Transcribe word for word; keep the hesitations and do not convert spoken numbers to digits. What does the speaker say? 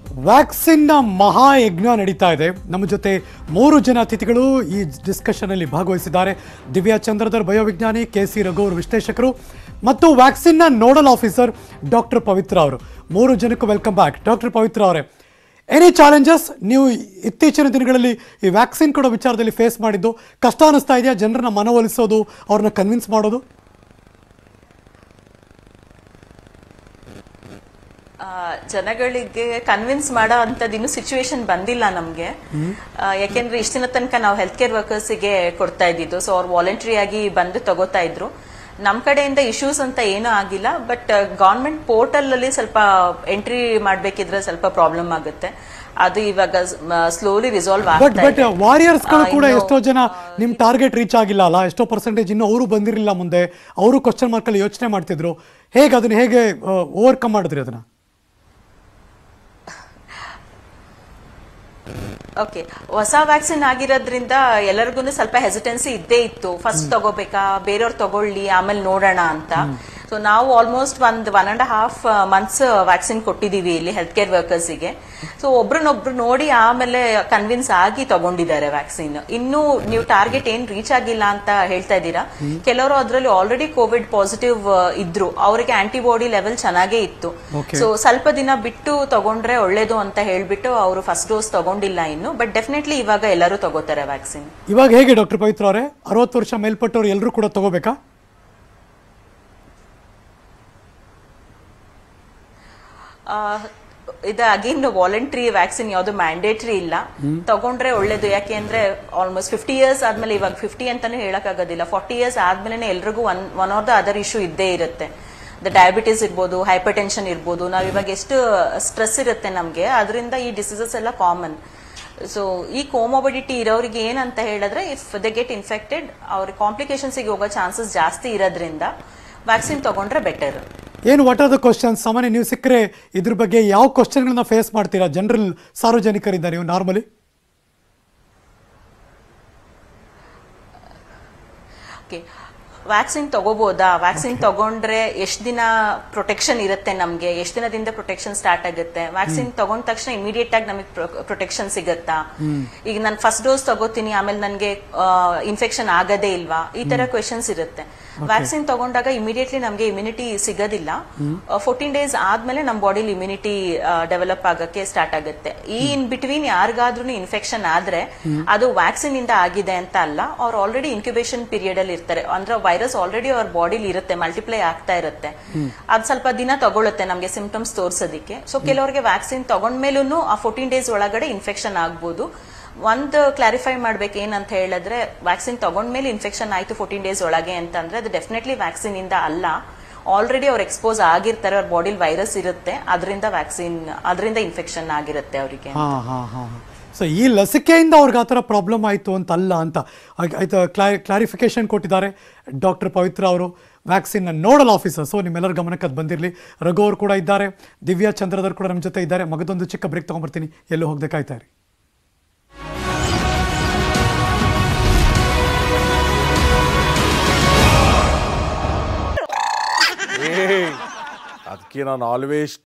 Vaccine ನ ಮಹಾಯಜ್ಞ ನಡೀತಾ ಇದೆ. ನಮ್ಮ ಜೊತೆ ಮೂರು ಜನ ಅತಿಥಿಗಳು ಈ ಡಿಸ್ಕಷನ್ ಅಲ್ಲಿ ಭಾಗವಹಿಸಿದ್ದಾರೆ. ದಿವ್ಯಾ ಚಂದ್ರಧರ್ ಬಯೋವಿಜ್ಞಾನಿ, ಕೆ ಸಿ ರಘುವರು ವಿಶ್ಲೇಷಕರು ಮತ್ತು ವ್ಯಾಕ್ಸಿನ್ ನ ನೋಡಲ್ ಆಫೀಸರ್ ಡಾಕ್ಟರ್ ಪವಿತ್ರ ಅವರು. ಮೂರು ಜನಕ್ಕೂ ವೆಲ್ಕಮ್ ಬ್ಯಾಕ್. ಡಾಕ್ಟರ್ ಪವಿತ್ರ ಅವರೇ, ಎನಿ ಚಾಲೆಂಜಸ್ ನೀವು ಇತ್ತೀಚಿನ ದಿನಗಳಲ್ಲಿ ಈ ವ್ಯಾಕ್ಸಿನ್ ಕೊಡೋ ವಿಚಾರದಲ್ಲಿ ಫೇಸ್ ಮಾಡಿದ್ದು ಕಷ್ಟ ಅನಿಸ್ತಾ ಇದೆಯಾ? ಜನರನ್ನ ಮನವೊಲಿಸೋದು, ಅವ್ರನ್ನ ಕನ್ವಿನ್ಸ್ ಮಾಡೋದು? ಜನಗಳಿಗೆ ಕನ್ವಿನ್ಸ್ ಮಾಡೋ ಅಂತದ್ದು ಇನ್ನು ಸಿಚುವೇಶನ್ ಬಂದಿಲ್ಲ ನಮ್ಗೆ. ಯಾಕೆಂದ್ರೆ ಇಷ್ಟ ದಿನ ತನಕ ನಾವು ಹೆಲ್ತ್ ಕೇರ್ ವರ್ಕರ್ಸ್ಗೆ ಕೊಡ್ತಾ ಇದ್ದಿದ್ದು, ಸೊ ಅವ್ರು ವಾಲಂಟ್ರಿ ಆಗಿ ಬಂದು ತಗೋತಾ ಇದ್ರು. ನಮ್ ಕಡೆಯಿಂದ ಇಶ್ಯೂಸ್ ಅಂತ ಏನೂ ಆಗಿಲ್ಲ. ಬಟ್ ಗವರ್ಮೆಂಟ್ ಪೋರ್ಟಲ್ ಅಲ್ಲಿ ಸ್ವಲ್ಪ ಎಂಟ್ರಿ ಮಾಡ್ಬೇಕಿದ್ರೆ ಸ್ವಲ್ಪ ಪ್ರಾಬ್ಲಮ್ ಆಗುತ್ತೆ. ಅದು ಇವಾಗ ಸ್ಲೋಲಿ ರಿಸಾಲ್ವ್ ಆಗುತ್ತೆ. ಬಟ್ ವಾರಿಯರ್ಸ್ ಗಳು ಕೂಡ ಎಷ್ಟೋ ಜನ ನಿಮ್ ಟಾರ್ಗೆಟ್ ರೀಚ್ ಆಗಿಲ್ಲ ಅಲ್ಲ, ಎಷ್ಟೋ ಪರ್ಸೆಂಟೇಜ್ ಇನ್ನು ಅವರು ಬಂದಿರಲಿಲ್ಲ ಮುಂದೆ, ಅವರು ಕ್ವಶನ್ ಮಾರ್ಕ್ ಅಲ್ಲಿ ಯೋಚನೆ ಮಾಡ್ತಿದ್ರು. ಹೇಗೆ ಅದನ್ನ ಹೇಗೆ ಓವರ್ಕಮ್ ಮಾಡಿದ್ರಿ ಅದನ್ನ? ಓಕೆ, ಹೊಸ ವ್ಯಾಕ್ಸಿನ್ ಆಗಿರೋದ್ರಿಂದ ಎಲ್ಲರಿಗೂ ಸ್ವಲ್ಪ ಹೆಸಿಟೆನ್ಸಿ ಇದ್ದೇ ಇತ್ತು. ಫಸ್ಟ್ ತಗೋಬೇಕಾ, ಬೇರೆಯವ್ರು ತಗೊಳ್ಳಿ ಆಮೇಲೆ ನೋಡೋಣ ಅಂತ. ಸೊ ನಾವು ಆಲ್ಮೋಸ್ಟ್ ಒಂದ್ one and half months vaccine ಕೊಟ್ಟಿದೀವಿ ಇಲ್ಲಿ ಹೆಲ್ತ್ ಕೇರ್ ವರ್ಕರ್ಸ್ಗೆ. ಸೊ ಒಬ್ರನ್ನೊಬ್ರು ನೋಡಿ ಆಮೇಲೆ ಕನ್ವಿನ್ಸ್ ಆಗಿ ತಗೊಂಡಿದ್ದಾರೆ ವ್ಯಾಕ್ಸಿನ್. ಇನ್ನು ನೀವು ಟಾರ್ಗೆಟ್ ಏನ್ ರೀಚ್ ಆಗಿಲ್ಲ ಅಂತ ಹೇಳ್ತಾ ಇದ್ದೀರಾ. ಕೆಲವರು ಅದರಲ್ಲಿ ಆಲ್ರೆಡಿ ಕೋವಿಡ್ ಪಾಸಿಟಿವ್ ಇದ್ರು, ಅವರಿಗೆ ಆಂಟಿಬಾಡಿ ಲೆವೆಲ್ ಚೆನ್ನಾಗೇ ಇತ್ತು. ಸೊ ಸ್ವಲ್ಪ ದಿನ ಬಿಟ್ಟು ತಗೊಂಡ್ರೆ ಒಳ್ಳೇದು ಅಂತ ಹೇಳ್ಬಿಟ್ಟು ಅವರು ಫಸ್ಟ್ ಡೋಸ್ ತಗೊಂಡಿಲ್ಲ ಇನ್ನು. ಬಟ್ ಡೆಫಿನೆಟ್ಲಿ ಇವಾಗ ಎಲ್ಲರೂ ತಗೋತಾರೆ ವ್ಯಾಕ್ಸಿನ್. ಇವಾಗ ಹೇಗೆ ಡಾಕ್ಟರ್ ಪವಿತ್ರ ಅವರೇ, ಅರವತ್ತು ವರ್ಷ ಮೇಲ್ಪಟ್ಟವ್ರು ಎಲ್ಲರೂ ಕೂಡ ತಗೋಬೇಕಾ? ಇದು ಅಗೇನ್ ವಾಲಂಟ್ರಿ ವ್ಯಾಕ್ಸಿನ್, ಯಾವ್ದು ಮ್ಯಾಂಡೇಟರಿ ಇಲ್ಲ. ತಗೊಂಡ್ರೆ ಒಳ್ಳೇದು. ಯಾಕೆ ಅಂದ್ರೆ ಆಲ್ಮೋಸ್ಟ್ ಫಿಫ್ಟಿ ಇಯರ್ಸ್ ಆದ್ಮೇಲೆ, ಇವಾಗ ಫಿಫ್ಟಿ ಅಂತಾನೆ ಹೇಳಕ್ ಆಗೋದಿಲ್ಲ, ಫಾರ್ಟಿ ಇಯರ್ಸ್ ಆದ್ಮೇಲೆ ಎಲ್ರಿಗೂ one one or the other issue ಇದ್ದೇ ಇರುತ್ತೆ. ದ ಡಯಾಬಿಟಿಸ್ ಇರ್ಬೋದು, ಹೈಪರ್ ಟೆನ್ಷನ್ ಇರ್ಬೋದು. ನಾವ್ ಇವಾಗ ಎಷ್ಟು ಸ್ಟ್ರೆಸ್ ಇರುತ್ತೆ ನಮ್ಗೆ, ಅದರಿಂದ ಈ ಡಿಸೀಸಸ್ ಎಲ್ಲ ಕಾಮನ್. ಸೊ ಈ ಕೋಮೋಬಿಡಿಟಿ ಇರೋರಿಗೆ ಏನಂತ ಹೇಳಿದ್ರೆ, ಇಫ್ ದೆ ಗೆಟ್ ಇನ್ಫೆಕ್ಟೆಡ್ ಅವ್ರಿಗೆ ಕಾಂಪ್ಲಿಕೇಶನ್ಸ್ ಹೋಗೋ ಚಾನ್ಸಸ್ ಜಾಸ್ತಿ ಇರೋದ್ರಿಂದ ವ್ಯಾಕ್ಸಿನ್ ತಗೊಂಡ್ರೆ ಬೆಟರ್. ಏನು ವಾಟ್ ಆರ್ ದ ಕ್ವಶನ್ಸ್? ಸಾಮಾನ್ಯ ನೀವು ಸಿಕ್ಕರೆ ಇದ್ರ ಬಗ್ಗೆ ಯಾವ ಕ್ವಶನ್ಗಳನ್ನ ಫೇಸ್ ಮಾಡ್ತೀರಾ ಜನರಲ್ ಸಾರ್ವಜನಿಕರಿಂದ ನೀವು ನಾರ್ಮಲಿ? ಓಕೆ, ವ್ಯಾಕ್ಸಿನ್ ತಗೋಬಹುದಾ, ವ್ಯಾಕ್ಸಿನ್ ತಗೊಂಡ್ರೆ ಎಷ್ಟು ದಿನ ಪ್ರೊಟೆಕ್ಷನ್ ಇರುತ್ತೆ ನಮ್ಗೆ, ಎಷ್ಟು ದಿನದಿಂದ ಪ್ರೊಟೆಕ್ಷನ್ ಸ್ಟಾರ್ಟ್ ಆಗುತ್ತೆ, ವ್ಯಾಕ್ಸಿನ್ ತಗೊಂಡ ತಕ್ಷಣ ಇಮಿಡಿಯೇಟ್ ಆಗಿ ನಮಗೆ ಪ್ರೊಟೆಕ್ಷನ್ ಸಿಗತ್ತಾ, ಈಗ ನಾನು ಫಸ್ಟ್ ಡೋಸ್ ತಗೋತೀನಿ ಆಮೇಲೆ ನನ್ಗೆ ಇನ್ಫೆಕ್ಷನ್ ಆಗದೇ ಇಲ್ವಾ, ಈ ತರ ಕ್ವೆಶನ್ಸ್ ಇರುತ್ತೆ. ವ್ಯಾಕ್ಸಿನ್ ತಗೊಂಡಾಗ ಇಮಿಡಿಯೇಟ್ಲಿ ನಮ್ಗೆ ಇಮ್ಯುನಿಟಿ ಸಿಗೋದಿಲ್ಲ. ಫೋರ್ಟೀನ್ ಡೇಸ್ ಆದ್ಮೇಲೆ ನಮ್ ಬಾಡಿಲಿ ಇಮ್ಯುನಿಟಿ ಡೆವಲಪ್ ಆಗಕ್ಕೆ ಸ್ಟಾರ್ಟ್ ಆಗುತ್ತೆ. ಈ ಇನ್ ಬಿಟ್ವೀನ್ ಯಾರಿಗಾದ್ರೂ ಇನ್ಫೆಕ್ಷನ್ ಆದ್ರೆ ಅದು ವ್ಯಾಕ್ಸಿನ್ ಇಂದ ಆಗಿದೆ ಅಂತ ಅಲ್ಲ, ಅವ್ರು ಆಲ್ರೆಡಿ ಇನ್ಕ್ಯುಬೇಷನ್ ಪೀರಿಯಡ್ ಅಲ್ಲಿ ಇರ್ತಾರೆ. ಅಂದ್ರೆ ವೈರಸ್ ಆಲ್ರೆಡಿ ಅವ್ರ ಬಾಡಿಲಿ ಇರುತ್ತೆ, ಮಲ್ಟಿಪ್ಲೈ ಆಗ್ತಾ ಇರುತ್ತೆ. ಅದ್ ಸ್ವಲ್ಪ ದಿನ ತಗೊಳುತ್ತೆ ನಮ್ಗೆ ಸಿಂಪ್ಟಮ್ಸ್ ತೋರ್ಸೋದಿಕ್ಕೆ. ಸೊ ಕೆಲವರಿಗೆ ವ್ಯಾಕ್ಸಿನ್ ತಗೊಂಡ್ಮೇಲೂ ಆ ಫೋರ್ಟೀನ್ ಡೇಸ್ ಒಳಗಡೆ ಇನ್ಫೆಕ್ಷನ್ ಆಗ್ಬೋದು. ಒಂದು ಕ್ಲಾರಿಫೈ ಮಾಡ್ಬೇಕು ಏನಂತ ಹೇಳಿದ್ರೆ, ವ್ಯಾಕ್ಸಿನ್ ತಗೊಂಡ್ಮೇಲೆ ಇನ್ಫೆಕ್ಷನ್ ಆಯ್ತು ಫೋರ್ಟೀನ್ ಡೇಸ್ ಒಳಗೆ ಅಂತಂದ್ರೆ ಅದು ಡೆಫಿನೆಟ್ಲಿ ವ್ಯಾಕ್ಸಿನ್ ಇಂದ ಅಲ್ಲ. ಆಲ್ರೆಡಿ ಅವ್ರು ಎಕ್ಸ್ಪೋಸ್ ಆಗಿರ್ತಾರೆ, ಅವ್ರ ಬಾಡಿಲಿ ವೈರಸ್ ಇರುತ್ತೆ, ಅದರಿಂದ ವ್ಯಾಕ್ಸಿನ್ ಅದರಿಂದ ಇನ್ಫೆಕ್ಷನ್ ಆಗಿರುತ್ತೆ ಅವರಿಗೆ. ಸೊ ಈ ಲಸಿಕೆಯಿಂದ ಅವ್ರಿಗೆ ಆ ಥರ ಪ್ರಾಬ್ಲಮ್ ಆಯಿತು ಅಂತ ಅಲ್ಲ ಅಂತ ಆಯ್ತು ಕ್ಲಾರಿಫಿಕೇಶನ್ ಕೊಟ್ಟಿದ್ದಾರೆ ಡಾಕ್ಟರ್ ಪವಿತ್ರ ಅವರು, ವ್ಯಾಕ್ಸಿನ್ ನೋಡಲ್ ಆಫೀಸರ್. ಸೊ ನಿಮ್ಮೆಲ್ಲರ ಗಮನಕ್ಕೆ ಅದು ಬಂದಿರಲಿ. ರಘು ಅವರು ಕೂಡ ಇದ್ದಾರೆ, ದಿವ್ಯಾ ಚಂದ್ರಧರ್ ಕೂಡ ನಮ್ಮ ಜೊತೆ ಇದ್ದಾರೆ. ಮಗದೊಂದು ಚಿಕ್ಕ ಬ್ರೇಕ್ ತೊಗೊಂಡ್ಬರ್ತೀನಿ, ಎಲ್ಲೂ ಹೋಗದೆ ಕಾಯ್ತಾ ಇರಿ. ಅದಕ್ಕೆ ನಾನು ಆಲ್ವೇಸ್